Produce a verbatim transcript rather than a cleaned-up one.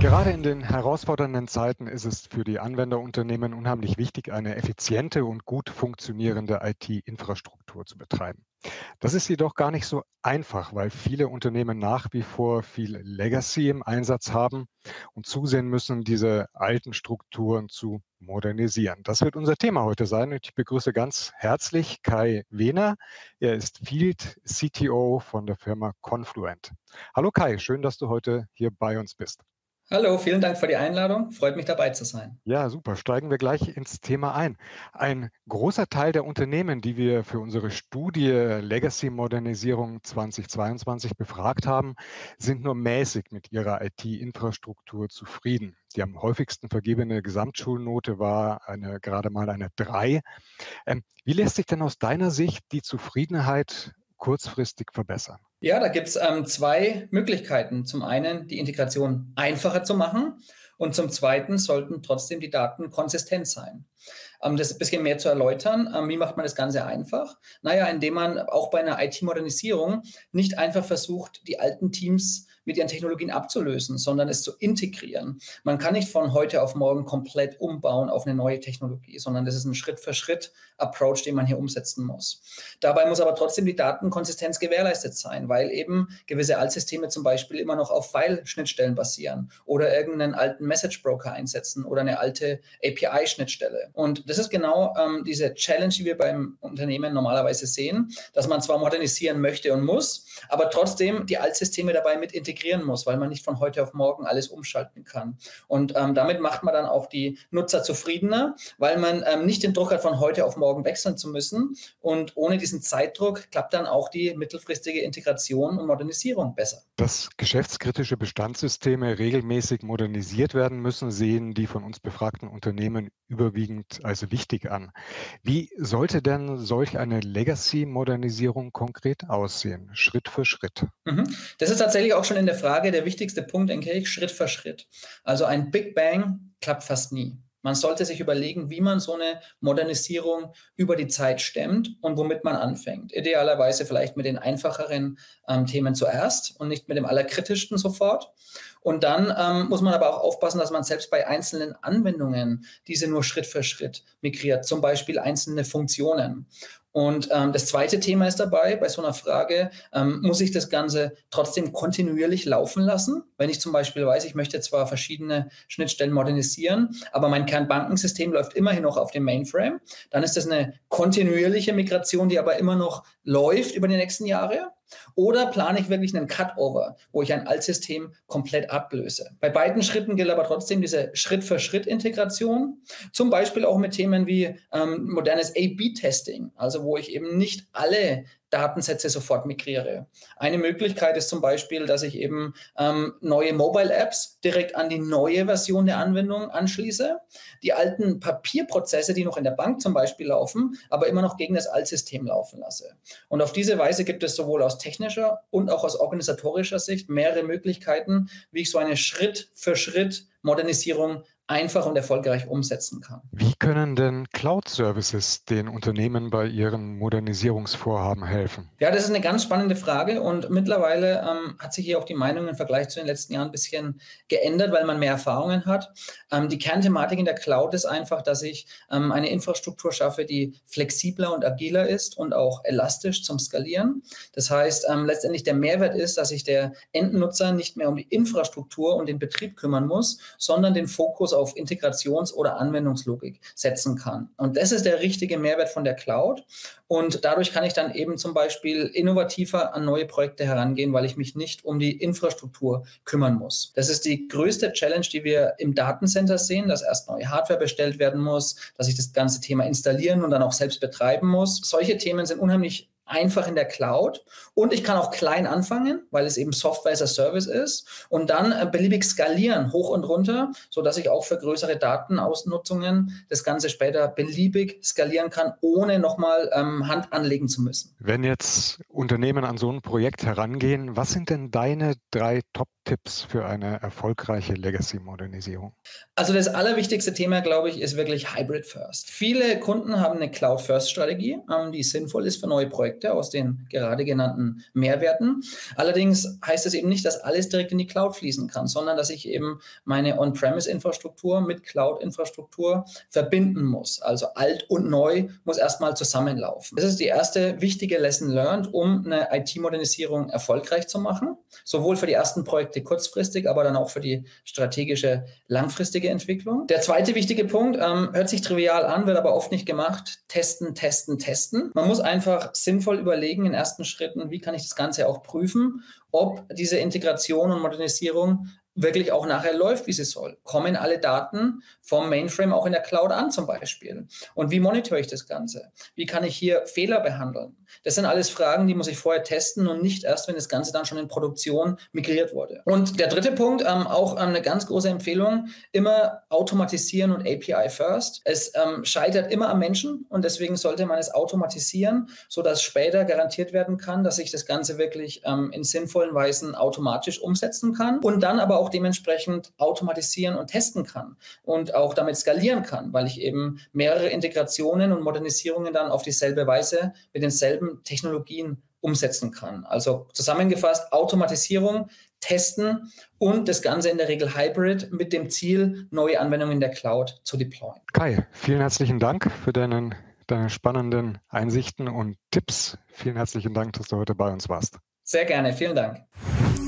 Gerade in den herausfordernden Zeiten ist es für die Anwenderunternehmen unheimlich wichtig, eine effiziente und gut funktionierende I T-Infrastruktur zu betreiben. Das ist jedoch gar nicht so einfach, weil viele Unternehmen nach wie vor viel Legacy im Einsatz haben und zusehen müssen, diese alten Strukturen zu modernisieren. Das wird unser Thema heute sein und ich begrüße ganz herzlich Kai Wehner. Er ist Field C T O von der Firma Confluent. Hallo Kai, schön, dass du heute hier bei uns bist. Hallo, vielen Dank für die Einladung. Freut mich dabei zu sein. Ja, super. Steigen wir gleich ins Thema ein. Ein großer Teil der Unternehmen, die wir für unsere Studie Legacy-Modernisierung zweitausendzweiundzwanzig befragt haben, sind nur mäßig mit ihrer I T-Infrastruktur zufrieden. Die am häufigsten vergebene Gesamtschulnote war eine, gerade mal eine drei. Ähm, wie lässt sich denn aus deiner Sicht die Zufriedenheit kurzfristig verbessern? Ja, da gibt es ähm, zwei Möglichkeiten. Zum einen die Integration einfacher zu machen und zum zweiten sollten trotzdem die Daten konsistent sein. Um das ein bisschen mehr zu erläutern, ähm, wie macht man das Ganze einfach? Naja, indem man auch bei einer I T-Modernisierung nicht einfach versucht, die alten Teams mit ihren Technologien abzulösen, sondern es zu integrieren. Man kann nicht von heute auf morgen komplett umbauen auf eine neue Technologie, sondern das ist ein Schritt-für-Schritt-Approach, den man hier umsetzen muss. Dabei muss aber trotzdem die Datenkonsistenz gewährleistet sein, weil eben gewisse Altsysteme zum Beispiel immer noch auf File-Schnittstellen basieren oder irgendeinen alten Message-Broker einsetzen oder eine alte A P I-Schnittstelle. Und das ist genau ähm, diese Challenge, die wir beim Unternehmen normalerweise sehen, dass man zwar modernisieren möchte und muss, aber trotzdem die Altsysteme dabei mit integrieren muss, weil man nicht von heute auf morgen alles umschalten kann. Und ähm, damit macht man dann auch die Nutzer zufriedener, weil man ähm, nicht den Druck hat, von heute auf morgen wechseln zu müssen. Und ohne diesen Zeitdruck klappt dann auch die mittelfristige Integration und Modernisierung besser. Dass geschäftskritische Bestandssysteme regelmäßig modernisiert werden müssen, sehen die von uns befragten Unternehmen überwiegend als wichtig an. Wie sollte denn solch eine Legacy-Modernisierung konkret aussehen, Schritt für Schritt? Mhm. Das ist tatsächlich auch schon in der Frage der wichtigste Punkt, denke ich, Schritt für Schritt. Also ein Big Bang klappt fast nie. Man sollte sich überlegen, wie man so eine Modernisierung über die Zeit stemmt und womit man anfängt. Idealerweise vielleicht mit den einfacheren ähm, Themen zuerst und nicht mit dem allerkritischsten sofort. Und dann ähm, muss man aber auch aufpassen, dass man selbst bei einzelnen Anwendungen diese nur Schritt für Schritt migriert, zum Beispiel einzelne Funktionen. Und ähm, das zweite Thema ist dabei, bei so einer Frage, ähm, muss ich das Ganze trotzdem kontinuierlich laufen lassen? Wenn ich zum Beispiel weiß, ich möchte zwar verschiedene Schnittstellen modernisieren, aber mein Kernbankensystem läuft immerhin noch auf dem Mainframe, dann ist das eine kontinuierliche Migration, die aber immer noch läuft über die nächsten Jahre. Oder plane ich wirklich einen Cutover, wo ich ein Altsystem komplett ablöse? Bei beiden Schritten gilt aber trotzdem diese Schritt-für-Schritt-Integration, zum Beispiel auch mit Themen wie ähm, modernes A B Testing, also wo ich eben nicht alle Datensätze sofort migriere. Eine Möglichkeit ist zum Beispiel, dass ich eben ähm, neue Mobile-Apps direkt an die neue Version der Anwendung anschließe, die alten Papierprozesse, die noch in der Bank zum Beispiel laufen, aber immer noch gegen das Altsystem laufen lasse. Und auf diese Weise gibt es sowohl aus technischer und auch aus organisatorischer Sicht mehrere Möglichkeiten, wie ich so eine Schritt-für-Schritt-Modernisierung einfach und erfolgreich umsetzen kann. Wie können denn Cloud-Services den Unternehmen bei ihren Modernisierungsvorhaben helfen? Ja, das ist eine ganz spannende Frage und mittlerweile ähm, hat sich hier auch die Meinung im Vergleich zu den letzten Jahren ein bisschen geändert, weil man mehr Erfahrungen hat. Ähm, die Kernthematik in der Cloud ist einfach, dass ich ähm, eine Infrastruktur schaffe, die flexibler und agiler ist und auch elastisch zum Skalieren. Das heißt, ähm, letztendlich der Mehrwert ist, dass sich der Endnutzer nicht mehr um die Infrastruktur und den Betrieb kümmern muss, sondern den Fokus auf Integrations- oder Anwendungslogik setzen kann. Und das ist der richtige Mehrwert von der Cloud. Und dadurch kann ich dann eben zum Beispiel innovativer an neue Projekte herangehen, weil ich mich nicht um die Infrastruktur kümmern muss. Das ist die größte Challenge, die wir im Datencenter sehen, dass erst neue Hardware bestellt werden muss, dass ich das ganze Thema installieren und dann auch selbst betreiben muss. Solche Themen sind unheimlich einfach in der Cloud und ich kann auch klein anfangen, weil es eben Software as a Service ist und dann äh, beliebig skalieren, hoch und runter, sodass ich auch für größere Datenausnutzungen das Ganze später beliebig skalieren kann, ohne nochmal ähm, Hand anlegen zu müssen. Wenn jetzt Unternehmen an so ein Projekt herangehen, was sind denn deine drei Top-Tipps für eine erfolgreiche Legacy-Modernisierung? Also das allerwichtigste Thema, glaube ich, ist wirklich Hybrid First. Viele Kunden haben eine Cloud-First-Strategie, ähm, die sinnvoll ist für neue Projekte. Projekte aus den gerade genannten Mehrwerten. Allerdings heißt es eben nicht, dass alles direkt in die Cloud fließen kann, sondern dass ich eben meine On-Premise-Infrastruktur mit Cloud-Infrastruktur verbinden muss. Also alt und neu muss erstmal zusammenlaufen. Das ist die erste wichtige Lesson learned, um eine I T-Modernisierung erfolgreich zu machen. Sowohl für die ersten Projekte kurzfristig, aber dann auch für die strategische langfristige Entwicklung. Der zweite wichtige Punkt, ähm, hört sich trivial an, wird aber oft nicht gemacht. Testen, testen, testen. Man muss einfach sinnvoll überlegen in ersten Schritten, wie kann ich das Ganze auch prüfen, ob diese Integration und Modernisierung wirklich auch nachher läuft, wie sie soll. Kommen alle Daten vom Mainframe auch in der Cloud an zum Beispiel? Und wie monitore ich das Ganze? Wie kann ich hier Fehler behandeln? Das sind alles Fragen, die muss ich vorher testen und nicht erst, wenn das Ganze dann schon in Produktion migriert wurde. Und der dritte Punkt, ähm, auch ähm, eine ganz große Empfehlung, immer automatisieren und A P I first. Es ähm, scheitert immer am Menschen und deswegen sollte man es automatisieren, sodass später garantiert werden kann, dass ich das Ganze wirklich ähm, in sinnvollen Weisen automatisch umsetzen kann und dann aber auch auch dementsprechend automatisieren und testen kann und auch damit skalieren kann, weil ich eben mehrere Integrationen und Modernisierungen dann auf dieselbe Weise mit denselben Technologien umsetzen kann. Also zusammengefasst Automatisierung, Testen und das Ganze in der Regel Hybrid mit dem Ziel, neue Anwendungen in der Cloud zu deployen. Kai, vielen herzlichen Dank für deinen, deine spannenden Einsichten und Tipps. Vielen herzlichen Dank, dass du heute bei uns warst. Sehr gerne, vielen Dank.